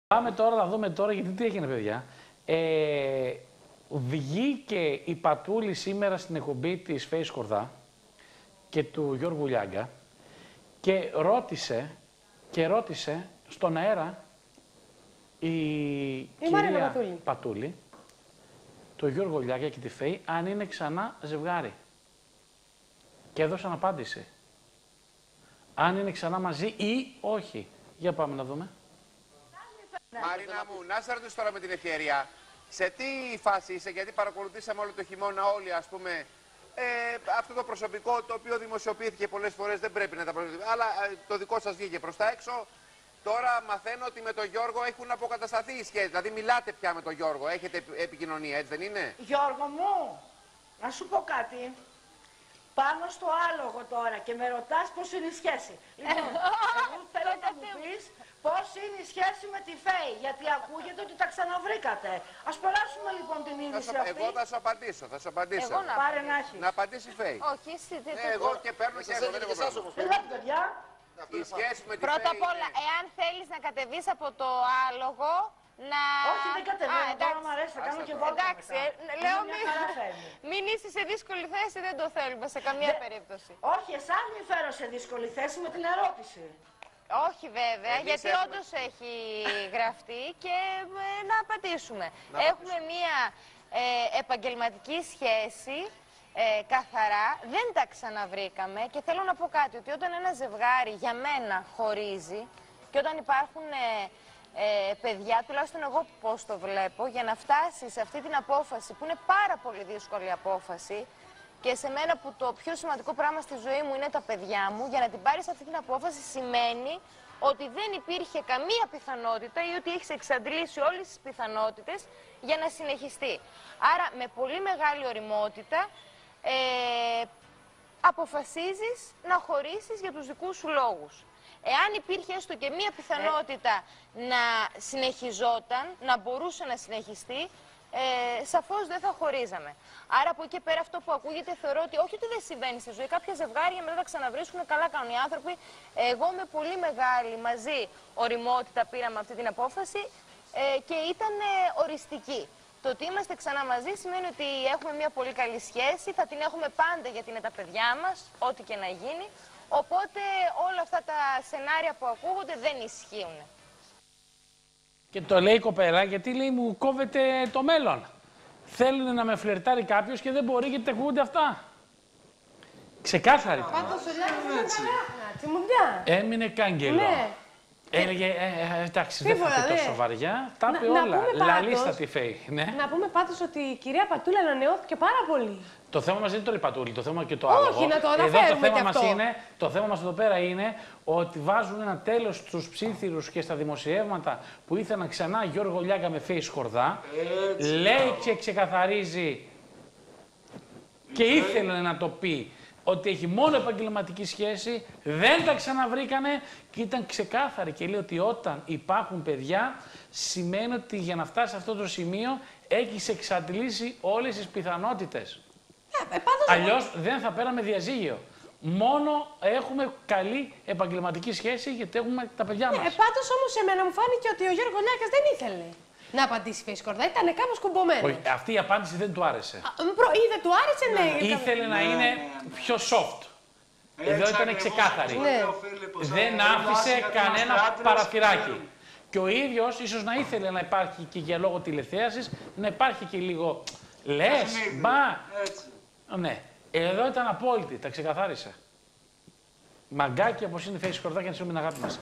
Πάμε τώρα να δούμε τώρα, γιατί τι έγινε, παιδιά. Βγήκε η Πατούλη σήμερα στην εκπομπή της Φέη Σκορδά και του Γιώργου Λιάγκα και ρώτησε στον αέρα η κυρία Πατούλη, το Γιώργο Λιάγκα και τη Φέη, αν είναι ξανά ζευγάρι. Και έδωσαν απάντηση. Αν είναι ξανά μαζί ή όχι. Για πάμε να δούμε. Μαρίνα μου, να σε ρωτήσω τώρα με την ευκαιρία, σε τι φάση είσαι, γιατί παρακολουθήσαμε όλο το χειμώνα όλοι, ας πούμε, αυτό το προσωπικό το οποίο δημοσιοποιήθηκε πολλές φορές, δεν πρέπει να τα προσωποποιήσουμε, αλλά το δικό σας βγήκε προς τα έξω. Τώρα μαθαίνω ότι με τον Γιώργο έχουν αποκατασταθεί οι σχέσεις, δηλαδή μιλάτε πια με τον Γιώργο, έχετε επικοινωνία, έτσι δεν είναι? Γιώργο μου, να σου πω κάτι. Πάνω στο άλογο τώρα και με ρωτάς πώς είναι η σχέση. Λοιπόν, εγώ θέλω να μου πεις πώς είναι η σχέση με τη Φέη, γιατί ακούγεται ότι τα ξαναβρήκατε. Ας περάσουμε λοιπόν την είδηση αυτή. Εγώ θα σου απαντήσω, Εγώ να πάρε να έχεις. Να απαντήσει η Φέη. Όχι, εσύ δεν εγώ και παίρνω και εγώ, δεν έχω πρόβλημα. Ελάτε παιδιά. Η σχέση με τη Πρώτα Φέη απ' όλα, είναι... εάν θέλεις να κατεβείς από το άλογο, να... Όχι, δεν κατεβαίνω, τώρα μου αρέσει, θα κάνω και βόλτα. Εντάξει, λέω μην είσαι σε δύσκολη θέση, δεν το θέλουμε σε καμία περίπτωση. Όχι, εσάς μη φέρω σε δύσκολη θέση με την ερώτηση. Όχι βέβαια, γιατί όντως έχει γραφτεί και να απαντήσουμε. Έχουμε μία επαγγελματική σχέση, καθαρά, δεν τα ξαναβρήκαμε και θέλω να πω κάτι, ότι όταν ένα ζευγάρι για μένα χωρίζει και όταν υπάρχουν παιδιά, τουλάχιστον εγώ πώς το βλέπω, για να φτάσει σε αυτή την απόφαση που είναι πάρα πολύ δύσκολη απόφαση και σε μένα που το πιο σημαντικό πράγμα στη ζωή μου είναι τα παιδιά μου, για να την πάρεις αυτή την απόφαση σημαίνει ότι δεν υπήρχε καμία πιθανότητα ή ότι έχεις εξαντλήσει όλες τις πιθανότητες για να συνεχιστεί. Άρα με πολύ μεγάλη ωριμότητα αποφασίζεις να χωρίσεις για τους δικούς σου λόγους. Εάν υπήρχε έστω και μία πιθανότητα να συνεχιζόταν, να μπορούσε να συνεχιστεί, σαφώς δεν θα χωρίζαμε. Άρα από εκεί και πέρα αυτό που ακούγεται θεωρώ ότι όχι ότι δεν συμβαίνει στη ζωή, κάποια ζευγάρια μετά τα ξαναβρίσκουν, καλά κάνουν οι άνθρωποι. Εγώ με πολύ μεγάλη μαζί οριμότητα πήραμε αυτή την απόφαση και ήταν οριστική. Το ότι είμαστε ξανά μαζί σημαίνει ότι έχουμε μια πολύ καλή σχέση, θα την έχουμε πάντα γιατί είναι τα παιδιά μας, ό,τι και να γίνει. Οπότε όλα αυτά τα σενάρια που ακούγονται δεν ισχύουν. Και το λέει η κοπέλα γιατί λέει μου κόβεται το μέλλον. Θέλουν να με φλερτάρει κάποιος και δεν μπορεί γιατί ακούγονται αυτά. Ξεκάθαρη. Πάντως ο Λιάγκα έμεινε κάγκελο. Ναι. Έλεγε, εντάξει, δεν θα πει τόσο βαριά. Τα είπε όλα. Λαλίστατη Φέη. Ναι. Να πούμε πάντως ότι η κυρία Πατούλη ανανεώθηκε πάρα πολύ. Το θέμα μας δεν είναι τώρα η Πατούλη, το θέμα και το άλλο. Όχι, να το αναφέρουμε εδώ αυτό. το θέμα μας εδώ πέρα είναι ότι βάζουν ένα τέλος στους ψήθυρους και στα δημοσιεύματα που ήθελαν ξανά Γιώργο Λιάγκα με Φέη Σκορδά. Λέει και ξεκαθαρίζει και ήθελε να το πει ότι έχει μόνο επαγγελματική σχέση, δεν τα ξαναβρήκανε και ήταν ξεκάθαρη και λέει ότι όταν υπάρχουν παιδιά σημαίνει ότι για να φτάσει σε αυτό το σημείο έχεις εξαντλήσει όλες τις πιθανότητες. Αλλιώς δεν θα πέραμε διαζύγιο. Μόνο έχουμε καλή επαγγελματική σχέση γιατί έχουμε τα παιδιά μας. Πάντως όμως εμένα μου φάνηκε ότι ο Γιώργο Λιάγκας δεν ήθελε να απαντήσει η Φέη Σκορδά, ήταν κάπως κουμπωμένο. Όχι, αυτή η απάντηση δεν του άρεσε. Ή δεν του άρεσε, ναι. Ήθελε να είναι πιο soft. Εδώ ήταν ξεκάθαρη. Δεν άφησε κανένα παραθυράκι. Και ο ίδιος ίσως να ήθελε να υπάρχει και για λόγω τηλεθέασης, να υπάρχει και λίγο λες, μπα. Ναι. Εδώ ήταν απόλυτη, τα ξεκαθάρισε. Μαγκάκι όπως είναι η Φέη Σκορδά και να την αγάπη μας.